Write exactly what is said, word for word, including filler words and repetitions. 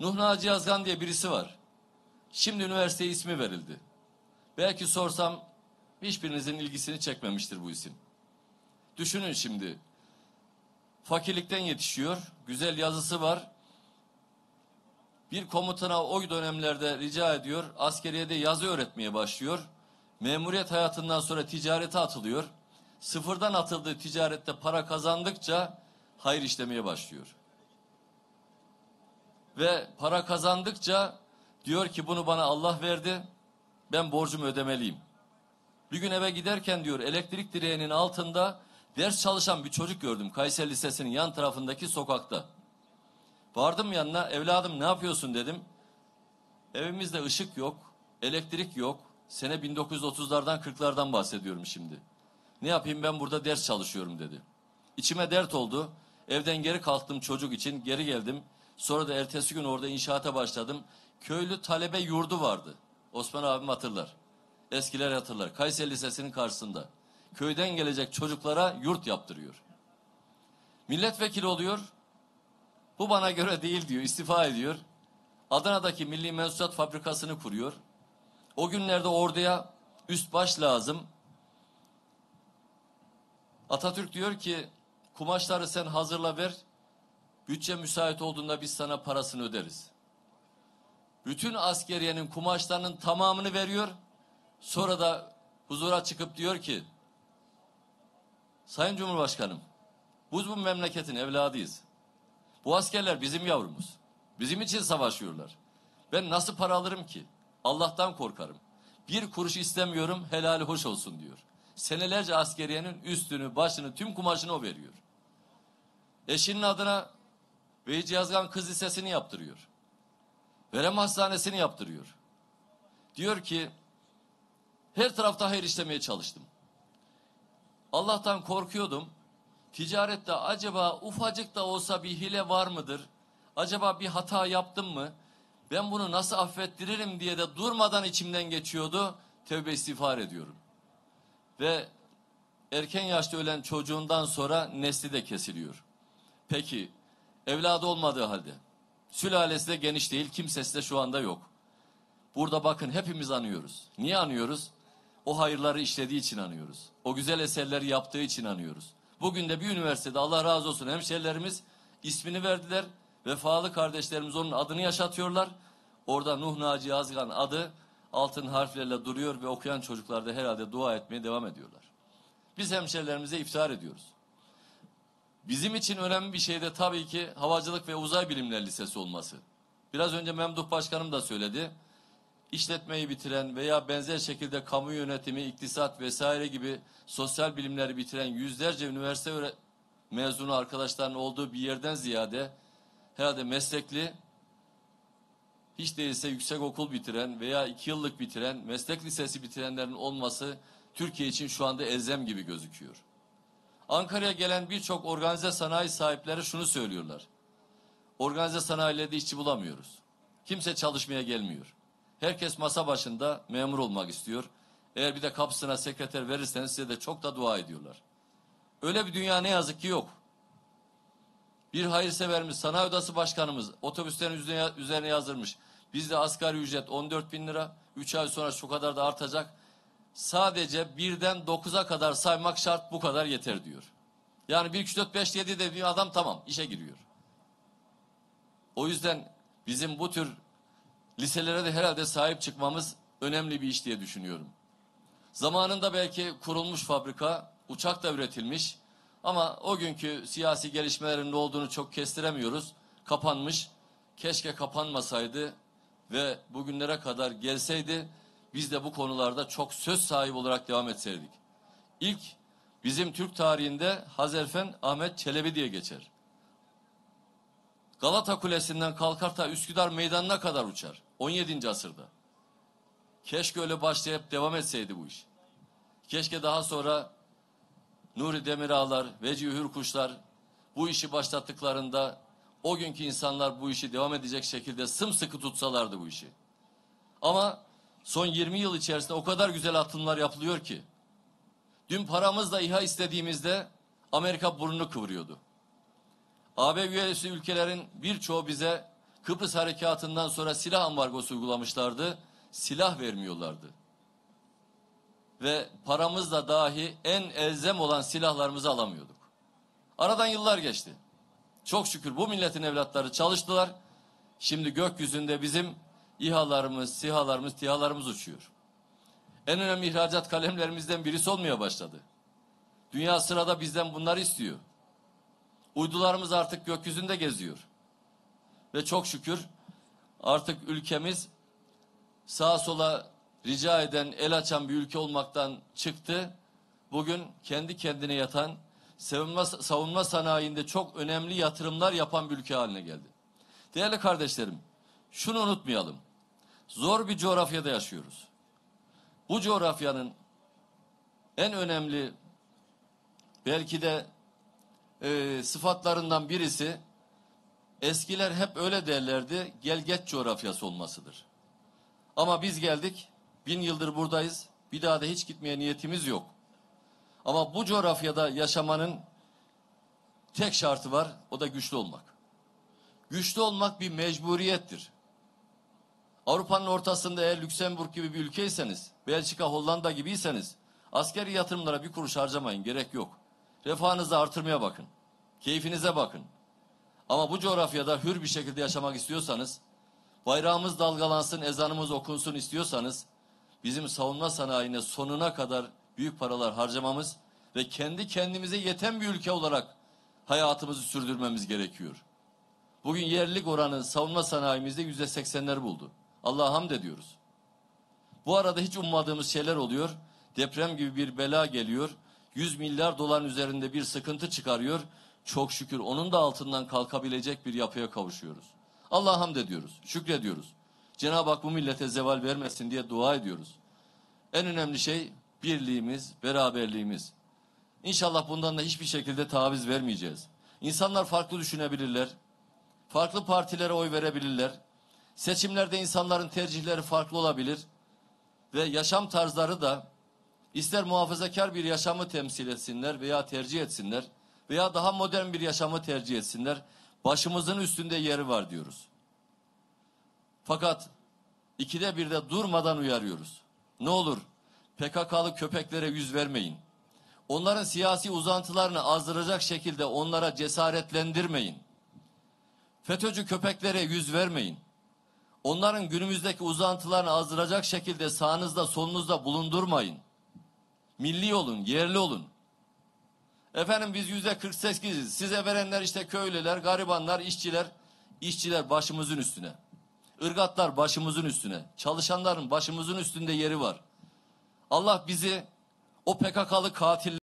Nuh Naci Yazgan diye birisi var. Şimdi üniversiteye ismi verildi. Belki sorsam hiçbirinizin ilgisini çekmemiştir bu isim. Düşünün şimdi. Fakirlikten yetişiyor. Güzel yazısı var. Bir komutana o dönemlerde rica ediyor. Askeriyede yazı öğretmeye başlıyor. Memuriyet hayatından sonra ticarete atılıyor. Sıfırdan atıldığı ticarette para kazandıkça hayır işlemeye başlıyor. Ve para kazandıkça diyor ki bunu bana Allah verdi. Ben borcumu ödemeliyim. Bir gün eve giderken diyor elektrik direğinin altında ders çalışan bir çocuk gördüm. Kayseri Lisesi'nin yan tarafındaki sokakta. Vardım yanına, evladım ne yapıyorsun dedim. Evimizde ışık yok, elektrik yok. Sene bin dokuz yüz otuzlardan kırklardan bahsediyorum şimdi. Ne yapayım ben burada ders çalışıyorum dedi. İçime dert oldu. Evden geri kalktım çocuk için, geri geldim. Sonra da ertesi gün orada inşaata başladım. Köylü talebe yurdu vardı. Osman abim hatırlar. Eskiler hatırlar. Kayseri Lisesi'nin karşısında. Köyden gelecek çocuklara yurt yaptırıyor. Milletvekili oluyor. Bu bana göre değil diyor, istifa ediyor. Adana'daki Milli Mensurat Fabrikası'nı kuruyor. O günlerde orduya üst baş lazım. Atatürk diyor ki kumaşları sen hazırla ver. Bütçe müsait olduğunda biz sana parasını öderiz. Bütün askeriyenin kumaşlarının tamamını veriyor. Sonra da huzura çıkıp diyor ki Sayın Cumhurbaşkanım, biz bu memleketin evladıyız. Bu askerler bizim yavrumuz. Bizim için savaşıyorlar. Ben nasıl para alırım ki? Allah'tan korkarım. Bir kuruş istemiyorum, helali hoş olsun diyor. Senelerce askeriyenin üstünü, başını, tüm kumaşını o veriyor. Eşinin adına Veyci Yazgan Kız Lisesi'ni yaptırıyor. Verem Hastanesi'ni yaptırıyor. Diyor ki her tarafta hayır işlemeye çalıştım. Allah'tan korkuyordum. Ticarette acaba ufacık da olsa bir hile var mıdır? Acaba bir hata yaptım mı? Ben bunu nasıl affettiririm diye de durmadan içimden geçiyordu. Tevbe istiğfar ediyorum. Ve erken yaşta ölen çocuğundan sonra nesli de kesiliyor. Peki evladı olmadığı halde sülalesi de geniş değil, kimsesi de şu anda yok. Burada bakın hepimiz anıyoruz. Niye anıyoruz? O hayırları işlediği için anıyoruz. O güzel eserleri yaptığı için anıyoruz. Bugün de bir üniversitede Allah razı olsun hemşerilerimiz ismini verdiler. Vefalı kardeşlerimiz onun adını yaşatıyorlar. Orada Nuh Naci Yazgan adı altın harflerle duruyor ve okuyan çocuklar da herhalde dua etmeye devam ediyorlar. Biz hemşerilerimize iftihar ediyoruz. Bizim için önemli bir şey de tabii ki Havacılık ve Uzay Bilimleri Lisesi olması. Biraz önce Memduh Başkanım da söyledi. İşletmeyi bitiren veya benzer şekilde kamu yönetimi, iktisat vesaire gibi sosyal bilimleri bitiren yüzlerce üniversite mezunu arkadaşların olduğu bir yerden ziyade herhalde meslekli, hiç değilse yüksek okul bitiren veya iki yıllık bitiren, meslek lisesi bitirenlerin olması Türkiye için şu anda elzem gibi gözüküyor. Ankara'ya gelen birçok organize sanayi sahipleri şunu söylüyorlar. Organize sanayilerde işçi bulamıyoruz. Kimse çalışmaya gelmiyor. Herkes masa başında memur olmak istiyor. Eğer bir de kapısına sekreter verirseniz size de çok da dua ediyorlar. Öyle bir dünya ne yazık ki yok. Bir hayırseverimiz, sanayi odası başkanımız otobüslerin üzerine yazdırmış. Bizde asgari ücret on dört bin lira. Üç ay sonra şu kadar da artacak. Sadece birden dokuza kadar saymak şart, bu kadar yeter diyor. Yani bir, üç, dört, beş, yedi dediği adam tamam işe giriyor. O yüzden bizim bu tür liselere de herhalde sahip çıkmamız önemli bir iş diye düşünüyorum. Zamanında belki kurulmuş fabrika, uçak da üretilmiş ama o günkü siyasi gelişmelerin ne olduğunu çok kestiremiyoruz. Kapanmış, keşke kapanmasaydı ve bugünlere kadar gelseydi biz de bu konularda çok söz sahibi olarak devam etseydik. İlk bizim Türk tarihinde Hazerfen Ahmet Çelebi diye geçer. Galata Kulesi'nden kalkar da Üsküdar Meydanı'na kadar uçar. on yedinci asırda. Keşke öyle başlayıp devam etseydi bu iş. Keşke daha sonra Nuri Demirağlar, Vecihi Hürkuşlar bu işi başlattıklarında o günkü insanlar bu işi devam edecek şekilde sımsıkı tutsalardı bu işi. Ama son yirmi yıl içerisinde o kadar güzel atılımlar yapılıyor ki. Dün paramızla İHA istediğimizde Amerika burnunu kıvırıyordu. A B üyesi ülkelerin birçoğu bize Kıbrıs harekatından sonra silah ambargosu uygulamışlardı. Silah vermiyorlardı. Ve paramızla dahi en elzem olan silahlarımızı alamıyorduk. Aradan yıllar geçti. Çok şükür bu milletin evlatları çalıştılar. Şimdi gökyüzünde bizim İHA'larımız, SİHA'larımız, TİHA'larımız uçuyor. En önemli ihracat kalemlerimizden birisi olmaya başladı. Dünya sırada bizden bunları istiyor. Uydularımız artık gökyüzünde geziyor. Ve çok şükür artık ülkemiz sağa sola rica eden, el açan bir ülke olmaktan çıktı. Bugün kendi kendine yatan, savunma, savunma sanayinde çok önemli yatırımlar yapan bir ülke haline geldi. Değerli kardeşlerim, şunu unutmayalım. Zor bir coğrafyada yaşıyoruz. Bu coğrafyanın en önemli belki de e, sıfatlarından birisi, eskiler hep öyle derlerdi, gelgeç coğrafyası olmasıdır. Ama biz geldik, bin yıldır buradayız, bir daha da hiç gitmeye niyetimiz yok. Ama bu coğrafyada yaşamanın tek şartı var, o da güçlü olmak. Güçlü olmak bir mecburiyettir. Avrupa'nın ortasında eğer Lüksemburg gibi bir ülkeyseniz, Belçika, Hollanda gibiyseniz, askeri yatırımlara bir kuruş harcamayın, gerek yok. Refahınızı artırmaya bakın, keyfinize bakın. Ama bu coğrafyada hür bir şekilde yaşamak istiyorsanız, bayrağımız dalgalansın, ezanımız okunsun istiyorsanız, bizim savunma sanayine sonuna kadar büyük paralar harcamamız ve kendi kendimize yeten bir ülke olarak hayatımızı sürdürmemiz gerekiyor. Bugün yerlilik oranı savunma sanayimizde yüzde seksenleri buldu. Allah'a hamd ediyoruz. Bu arada hiç ummadığımız şeyler oluyor. Deprem gibi bir bela geliyor. yüz milyar doların üzerinde bir sıkıntı çıkarıyor. Çok şükür onun da altından kalkabilecek bir yapıya kavuşuyoruz. Allah'a hamd ediyoruz, şükrediyoruz. Cenab-ı Hak bu millete zeval vermesin diye dua ediyoruz. En önemli şey birliğimiz, beraberliğimiz. İnşallah bundan da hiçbir şekilde taviz vermeyeceğiz. İnsanlar farklı düşünebilirler. Farklı partilere oy verebilirler. Seçimlerde insanların tercihleri farklı olabilir. Ve yaşam tarzları da ister muhafazakar bir yaşamı temsil etsinler veya tercih etsinler veya daha modern bir yaşamı tercih etsinler. Başımızın üstünde yeri var diyoruz. Fakat ikide bir de durmadan uyarıyoruz. Ne olur P K K'lı köpeklere yüz vermeyin. Onların siyasi uzantılarını azdıracak şekilde onlara cesaretlendirmeyin. FETÖ'cü köpeklere yüz vermeyin. Onların günümüzdeki uzantılarını azdıracak şekilde sağınızda solunuzda bulundurmayın. Milli olun, yerli olun. Efendim biz yüzde kırk sekiziz. Size verenler işte köylüler, garibanlar, işçiler. İşçiler başımızın üstüne. Irgatlar başımızın üstüne. Çalışanların başımızın üstünde yeri var. Allah bizi o P K K'lı katil